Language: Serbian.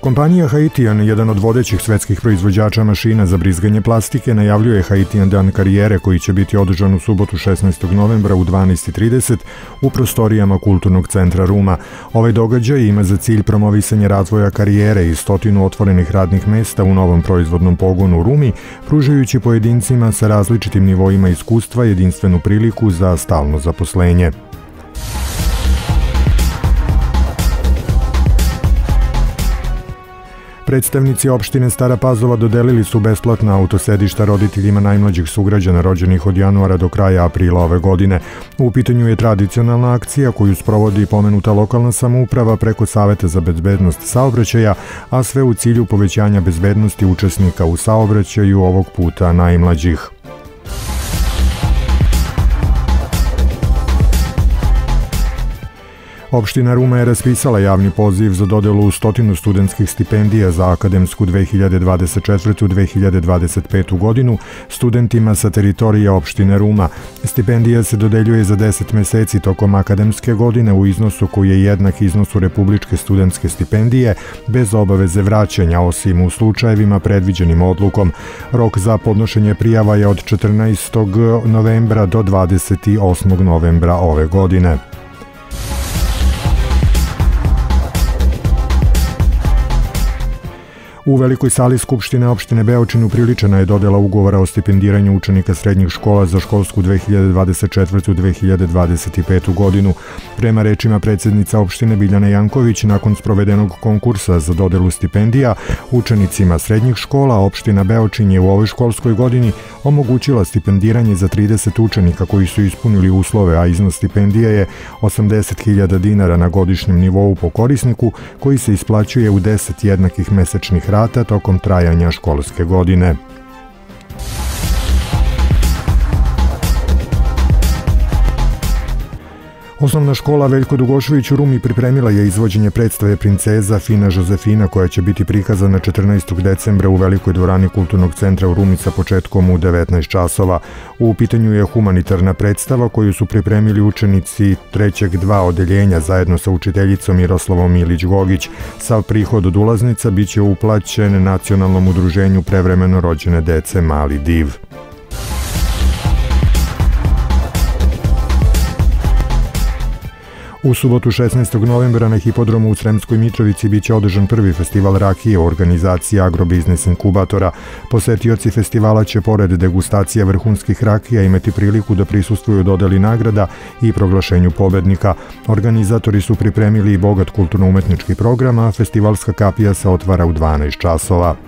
Kompanija Haitian, jedan od vodećih svetskih proizvođača mašina za brizganje plastike, najavljuje Haitian dan karijere koji će biti održan u subotu 16. novembra u 12:30 u prostorijama Kulturnog centra Ruma. Ovaj događaj ima za cilj promovisanje razvoja karijere i 100 otvorenih radnih mesta u novom proizvodnom pogonu u Rumi, pružajući pojedincima sa različitim nivoima iskustva jedinstvenu priliku za stalno zaposlenje. Predstavnici opštine Stara Pazova dodelili su besplatna autosedišta roditeljima najmlađih sugrađana rođenih od januara do kraja aprila ove godine. U pitanju je tradicionalna akcija koju sprovodi pomenuta lokalna samouprava preko Saveta za bezbednost saobraćaja, a sve u cilju povećanja bezbednosti učesnika u saobraćaju, ovog puta najmlađih. Opština Ruma je raspisala javni poziv za dodelu 100 studentskih stipendija za akademsku 2024-2025. godinu studentima sa teritorija opštine Ruma. Stipendija se dodeljuje za 10 meseci tokom akademske godine u iznosu koji je jednak iznosu republičke studentske stipendije bez obaveze vraćanja, osim u slučajevima predviđenim odlukom. Rok za podnošenje prijava je od 14. novembra do 28. novembra ove godine. U velikoj sali Skupštine opštine Beočin upriličena je dodela ugovora o stipendiranju učenika srednjih škola za školsku 2024-2025. godinu. Prema rečima predsjednica opštine Biljane Janković, nakon sprovedenog konkursa za dodelu stipendija učenicima srednjih škola, opština Beočin je u ovoj školskoj godini omogućila stipendiranje za 30 učenika koji su ispunili uslove, a iznos stipendija je 80.000 dinara na godišnjem nivou po korisniku, koji se isplaćuje u 10 jednakih mesečnih rata tokom trajanja školske godine. Osnovna škola Veljko Dugošević u Rumi pripremila je izvođenje predstave Princeza Fina Žozefina koja će biti prikazana 14. decembra u velikoj dvorani Kulturnog centra u Rumi sa početkom u 19 časova. U pitanju je humanitarna predstava koju su pripremili učenici 3.2 odeljenja zajedno sa učiteljicom Miroslavom Ilić-Gogić. Sav prihod od ulaznica biće uplaćen Nacionalnom udruženju prevremeno rođene dece Mali div. U subotu 16. novembra na hipodromu u Sremskoj Mitrovici biće održan prvi festival rakije u organizaciji Agrobiznis inkubatora. Posetioci festivala će pored degustacija vrhunskih rakija imati priliku da prisustvuju dodeli nagrada i proglašenju pobednika. Organizatori su pripremili i bogat kulturno-umetnički program, a festivalska kapija se otvara u 12 časova.